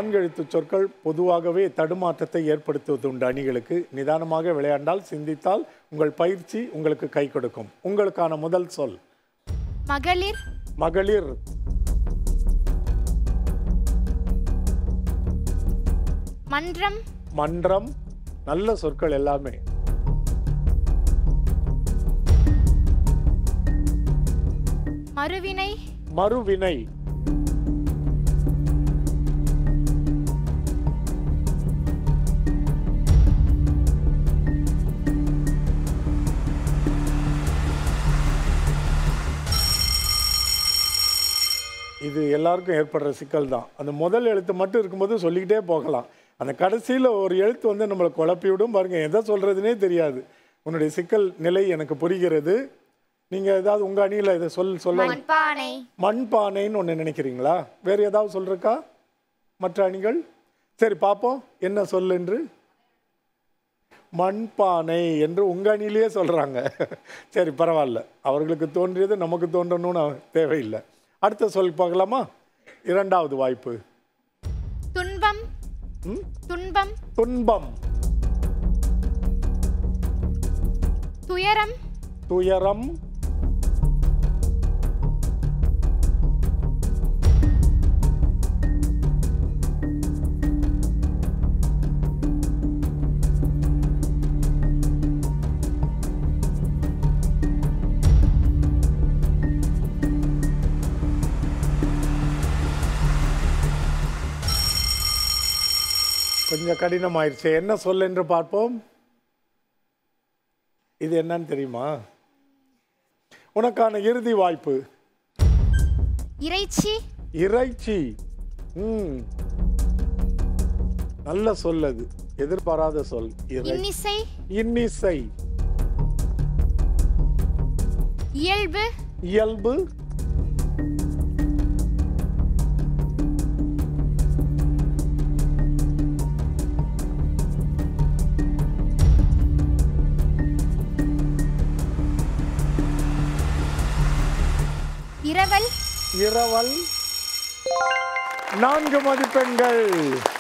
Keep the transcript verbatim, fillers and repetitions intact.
நான்கு எழுத்து சொற்கள் பொதுவாகவே தடுமாற்றத்தை ஏற்படுத்துவதுண்டு அணிகளுக்கு. நிதானமாக விளையாண்டால், சிந்தித்தால் உங்கள் பயிற்சி உங்களுக்கு கை கொடுக்கும். உங்களுக்கான முதல் சொல் மகளிர். மகளிர். மன்றம். மன்றம். நல்ல சொற்கள் எல்லாமே. மறுவினை. மறுவினை. இது எல்லாருக்கும் ஏற்படுற சிக்கல் தான். அந்த முதல் எழுத்து மட்டும் இருக்கும்போது சொல்லிக்கிட்டே போகலாம். அந்த கடைசியில் ஒரு எழுத்து வந்து நம்மளை குழப்பிவிடும். பாருங்கள், எதை சொல்கிறதுனே தெரியாது. உன்னுடைய சிக்கல் நிலை எனக்கு புரிகிறது. நீங்கள் ஏதாவது உங்கள் அணியில் இதை சொல் சொல்ல மண்பானை. மண்பானைன்னு ஒன்று நினைக்கிறீங்களா? வேறு ஏதாவது சொல்கிறக்கா மற்ற அணிகள்? சரி, பார்ப்போம் என்ன சொல் என்று. மண்பானை என்று உங்கள் அணிலேயே சொல்கிறாங்க. சரி, பரவாயில்ல. அவர்களுக்கு தோன்றியது நமக்கு தோன்றணும்னு தேவையில்லை. அடுத்த சொல் பார்க்கலாமா? இரண்டாவது வாய்ப்பு. துன்பம். துன்பம். துன்பம். துயரம். துயரம். கொஞ்சம் கடினமாயிருச்சு. என்ன சொல் என்று பார்ப்போம். இது என்னன்னு தெரியுமா? உனக்கான இறுதி வாய்ப்பு. இறைச்சி. இறைச்சி. ம் நல்ல சொல். அது எதிர்பாராத சொல். இன்னிசை. இன்னிசை. இயல்பு. இயல்பு. இரவல். இரவல். நான்கு மதிப்பெண்கள்.